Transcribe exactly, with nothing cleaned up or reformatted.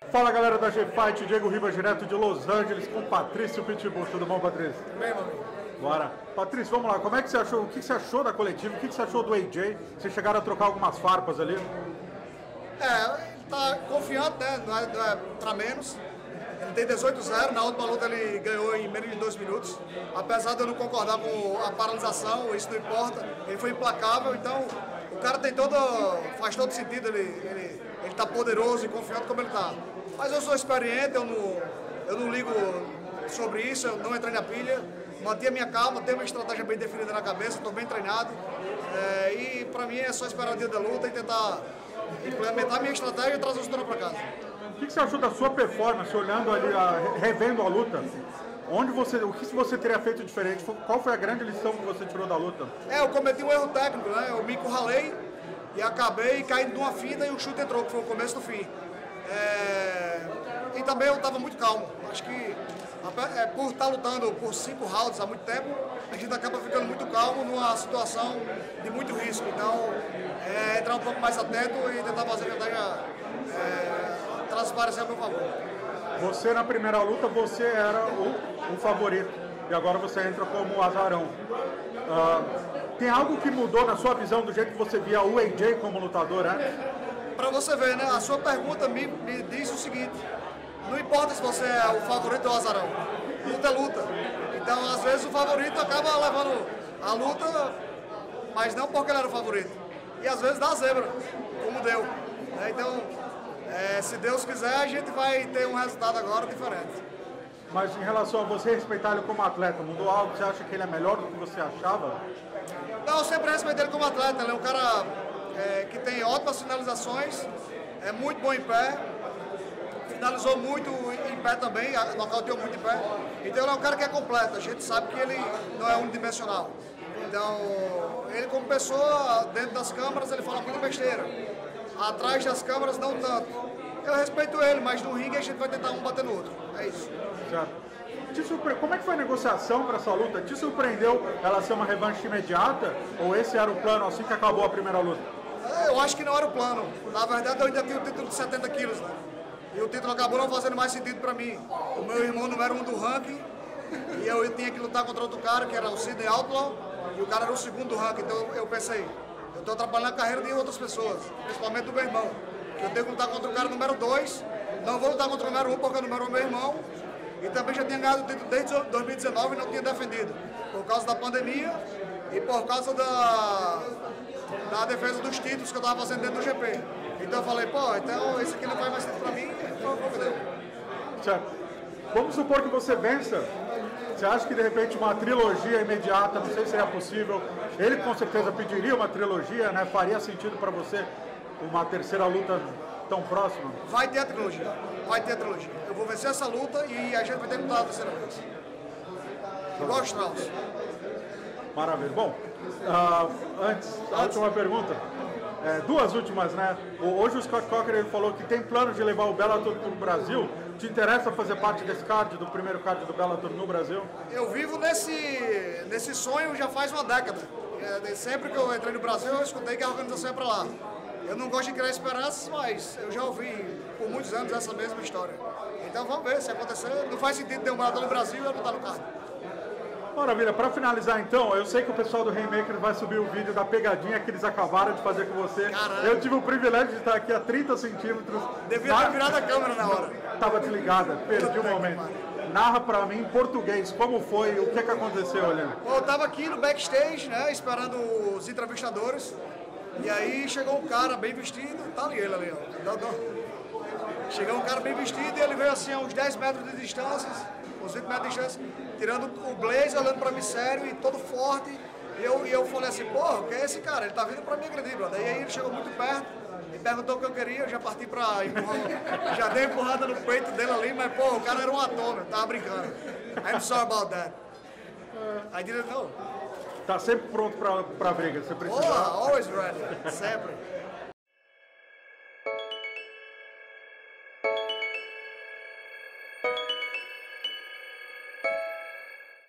Fala galera da G-Fight, Diego Ribas direto de Los Angeles com Patrício Pitbull. Tudo bom, Patrício? Tudo bem, meu amigo? Bora. Patrício, vamos lá, como é que você achou, o que você achou da coletiva, o que você achou do A J? Vocês chegaram a trocar algumas farpas ali? É, ele tá confiante, né? Não é, não é pra menos. Ele tem dezoito a zero, na última luta ele ganhou em menos de dois minutos. Apesar de eu não concordar com a paralisação, isso não importa. Ele foi implacável, então o cara tem todo, faz todo sentido, ele, ele, ele tá poderoso e confiante como ele tá. Mas eu sou experiente, eu não, eu não ligo sobre isso, eu não entrei na pilha. Mantenha minha calma, tenho uma estratégia bem definida na cabeça, estou bem treinado. É, e para mim é só esperar o dia da luta e tentar implementar minha estratégia e trazer o cinturão para casa. O que você achou da sua performance, olhando ali, a, revendo a luta? Onde você, o que você teria feito diferente? Qual foi a grande lição que você tirou da luta? É, eu cometi um erro técnico, né? Eu me encurralei e acabei caindo numa fita e o chute entrou, que foi o começo do fim. É, e também eu estava muito calmo. Acho que é, por estar lutando por cinco rounds há muito tempo, a gente acaba ficando muito calmo numa situação de muito risco. Então, é, entrar um pouco mais atento e tentar fazer a estratégia é, transparecer a meu favor. Você, na primeira luta, você era o, o favorito e agora você entra como azarão. Uh, tem algo que mudou na sua visão do jeito que você via o A J como lutador, né? Para você ver, né? A sua pergunta me, me diz o seguinte: não importa se você é o favorito ou o azarão, luta é luta. Então, às vezes, o favorito acaba levando a luta, mas não porque ele era o favorito. E às vezes dá zebra, como deu. Então, é, se Deus quiser, a gente vai ter um resultado agora diferente. Mas em relação a você respeitar ele como atleta, mudou algo? Você acha que ele é melhor do que você achava? Não, eu sempre respeitei ele como atleta. Ele é um cara é, que tem ótimas finalizações, é muito bom em pé, finalizou muito em pé também, nocauteou muito em pé. Então ele é um cara que é completo, a gente sabe que ele não é unidimensional. Então, ele como pessoa, dentro das câmeras, ele fala muita besteira. Atrás das câmeras, não tanto. Eu respeito ele, mas no ringue a gente vai tentar um bater no outro. É isso. Certo. Te surpre... Como é que foi a negociação para essa luta? Te surpreendeu ela ser uma revanche imediata? Ou esse era o plano assim que acabou a primeira luta? Eu acho que não era o plano. Na verdade, eu ainda tinha o título de setenta quilos, né? E o título acabou não fazendo mais sentido para mim. O meu irmão número um do ranking, e eu, eu tinha que lutar contra outro cara, que era o Sidney Outlaw, e o cara era o segundo do ranking. Então eu pensei, eu estou atrapalhando a carreira de outras pessoas, principalmente do meu irmão. Que eu tenho que lutar contra o cara número dois, não vou lutar contra o número um porque o número um é meu irmão. E também já tinha ganhado o título desde dois mil e dezenove e não tinha defendido. Por causa da pandemia e por causa da, da defesa dos títulos que eu estava fazendo dentro do G P. Então eu falei, pô, então esse aqui não faz mais sentido pra mim, foi o que deu. Certo. Vamos supor que você vença. Você acha que de repente uma trilogia imediata, não sei se seria possível, ele com certeza pediria uma trilogia, né? Faria sentido para você uma terceira luta tão próxima? Vai ter a trilogia, vai ter a trilogia. Eu vou vencer essa luta e a gente vai ter que lutar a terceira vez. Igual os Strauss. Maravilha. Bom, uh, antes, a última pergunta. É, duas últimas, né? Hoje o Scott Coker ele falou que tem planos de levar o Bellator para o Brasil. Te interessa fazer parte desse card, do primeiro card do Bellator no Brasil? Eu vivo nesse, nesse sonho já faz uma década. É, sempre que eu entrei no Brasil, eu escutei que a organização é para lá. Eu não gosto de criar esperanças, mas eu já ouvi por muitos anos essa mesma história. Então vamos ver se acontecer. Não faz sentido ter um Bellator no Brasil e eu não estar no card. Maravilha, para finalizar então, eu sei que o pessoal do Rainmaker vai subir o vídeo da pegadinha que eles acabaram de fazer com você. Caramba. Eu tive o privilégio de estar aqui a trinta centímetros. Devia ter virado a câmera na hora. Tava desligada, perdi o momento. Narra para mim em português, como foi, o que, que aconteceu, Helena? Bom, eu tava aqui no backstage, né, esperando os entrevistadores. E aí chegou um cara bem vestido, tá ali ele ali, ó. Chegou um cara bem vestido e ele veio assim a uns dez metros de distância, uns vinte metros de distância, tirando o blazer, olhando pra mim sério e todo forte. E eu, e eu falei assim, porra, quem é esse cara? Ele tá vindo pra me agredir, brother. E aí ele chegou muito perto e perguntou o que eu queria, eu já parti pra empurrar, já dei empurrada no peito dele ali, mas pô, o cara era um atômico, tava brincando. I'm sorry about that. I didn't know. Tá sempre pronto pra, pra briga, você precisa. Oh, always ready, sempre.